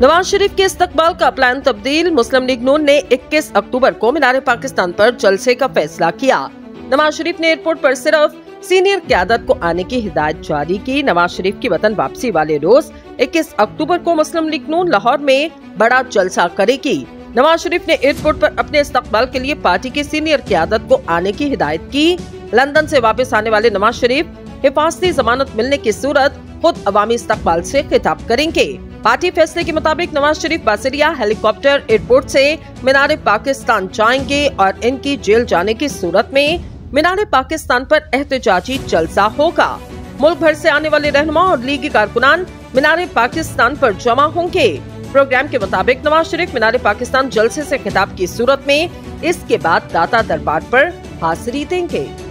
नवाज शरीफ के इस्तकबाल का प्लान तब्दील। मुस्लिम लीग नून ने 21 अक्टूबर को मीनार पाकिस्तान पर जलसे का फैसला किया। नवाज शरीफ ने एयरपोर्ट पर सिर्फ सीनियर क़यादत को आने की हिदायत जारी की। नवाज शरीफ की वतन वापसी वाले रोज 21 अक्टूबर को मुस्लिम लीग नून लाहौर में बड़ा जलसा करेगी। नवाज शरीफ ने एयरपोर्ट पर अपने इस्तकबाल के लिए पार्टी की सीनियर क़यादत को आने की हिदायत की। लंदन से वापस आने वाले नवाज शरीफ हिफाजती जमानत मिलने की सूरत खुद अवामी इस्तकबाल से खिताब करेंगे। पार्टी फैसले के मुताबिक नवाज शरीफ बासिरिया हेलीकॉप्टर एयरपोर्ट से मीनार पाकिस्तान जाएंगे और इनकी जेल जाने की सूरत में मीनार पाकिस्तान पर एहतजाजी जलसा होगा। मुल्क भर से आने वाले रहनुमा और लीगी कारकुनान मीनार पाकिस्तान पर जमा होंगे। प्रोग्राम के मुताबिक नवाज शरीफ मीनार पाकिस्तान जलसे से खिताब की सूरत में इसके बाद दाता दरबार पर हाजिरी देंगे।